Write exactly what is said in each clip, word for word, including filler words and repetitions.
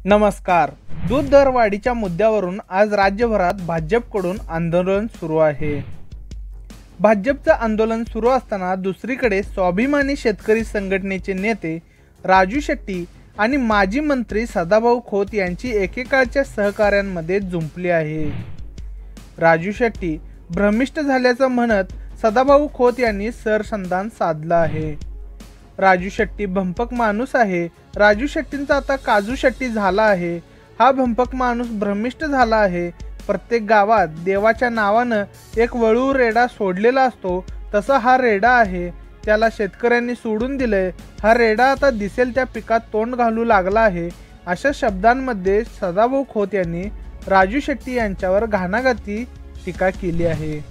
नमस्कार. दूध दरवाढीच्या मुद्द्यावरून आज राज्यभरात भाजपकडून आंदोलन सुरू आहे. भाजपचं आंदोलन सुरू असताना दुसरीकडे स्वाभिमानी शेतकरी संघटनेचे नेते राजू शेट्टी आणि माजी मंत्री सदाभाऊ खोत यांची एकेकाळच्या सहकाऱ्यांमध्ये जुंपली आहे. राजू शेट्टी भ्रमिष्ट झाल्याचं म्हणत सदाभाऊ खोत यांनी सरसंधान साधलं आहे. राजू शेट्टी भंपक माणूस आहे. राजू शेट्टींचा आता काजू शेट्टी झाला आहे. हा भंपक माणूस भ्रमिष्ट झाला आहे. प्रत्येक गावात देवाच्या नावानं एक वळू रेडा सोडलेला असतो, तसा हा रेडा आहे. त्याला शेतकऱ्यांनी सोडून दिलंय. हा रेडा आता दिसेल त्या पिकात तोंड घालू लागला आहे. अशा शब्दांमध्ये सदाभाऊ खोत यांनी राजू शेट्टी यांच्यावर घाणाघाती टीका केली आहे.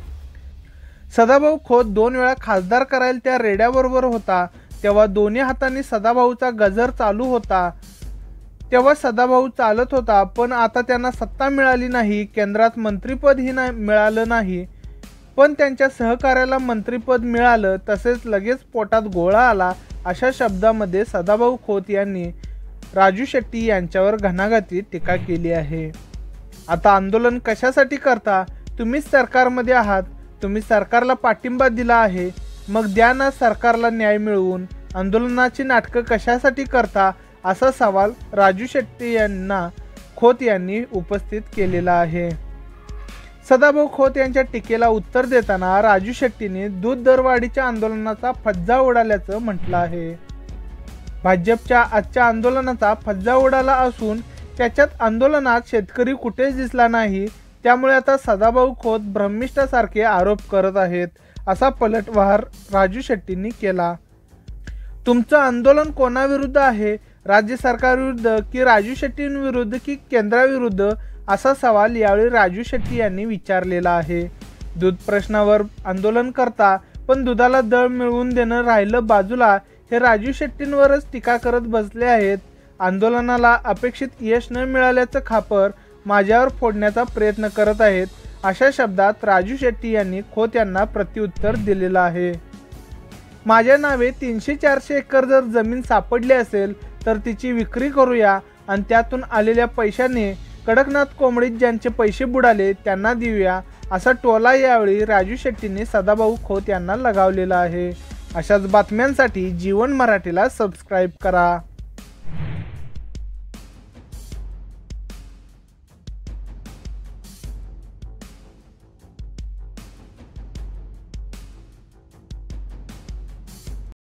सदाभाऊ खोत दोन वेळा खासदार करायला त्या रेड्याबरोबर होता, तेव्हा दोन्ही हातांनी सदाभाऊचा गजर चालू होता. तेव्हा सदाभाऊ चालत होता, पण आता त्यांना सत्ता मिळाली नाही, केंद्रात मंत्रिपदही नाही मिळालं नाही. पण त्यांच्या सहकार्याला मंत्रिपद मिळालं, तसेच लगेच पोटात गोळा आला. अशा शब्दामध्ये सदाभाऊ खोत यांनी राजू शेट्टी यांच्यावर घणाघाती टीका केली आहे. आता आंदोलन कशासाठी करता? तुम्हीच सरकारमध्ये आहात. तुम्ही सरकारला पाठिंबा दिला आहे, मग द्या ना सरकारला न्याय मिळवून. आंदोलनाची नाटकं कशासाठी करता, असा सवाल राजू शेट्टी यांना खोत यांनी उपस्थित केलेला आहे. सदाभाऊ खोत यांच्या टीकेला उत्तर देताना राजू शेट्टीने दूध दरवाढीच्या आंदोलनाचा फज्जा उडाल्याचं म्हटलं आहे. भाजपच्या आजच्या आंदोलनाचा फज्जा उडाला असून त्याच्यात आंदोलनात शेतकरी कुठेच दिसला नाही. त्यामुळे आता सदाभाऊ खोत भ्रमिष्ठासारखे आरोप करत आहेत, असा पलटवार राजू शेट्टींनी केला. तुमचं आंदोलन कोणाविरुद्ध आहे? राज्य सरकारविरुद्ध की राजू शेट्टींविरुद्ध की केंद्राविरुद्ध? असा सवाल यावेळी राजू शेट्टी यांनी विचारलेला आहे. दूध प्रश्नावर आंदोलन करता, पण दुधाला दर मिळवून देणं राहिलं बाजूला, हे राजू शेट्टींवरच टीका करत बसले आहेत. आंदोलनाला अपेक्षित यश न मिळाल्याचं खापर माझ्यावर फोडण्याचा प्रयत्न करत आहेत, अशा शब्दात राजू शेट्टी यांनी खोत यांना प्रत्युत्तर दिलेलं आहे. माझ्या नावे तीनशे चारशे एकर जर जमीन सापडली असेल तर तिची विक्री करूया आणि त्यातून आलेल्या पैशाने कडकनाथ कोंबडीत ज्यांचे पैसे बुडाले त्यांना देऊया, असा टोला यावेळी राजू शेट्टींनी सदाभाऊ खोत यांना लगावलेला आहे. अशाच बातम्यांसाठी जीवन मराठीला सबस्क्राईब करा.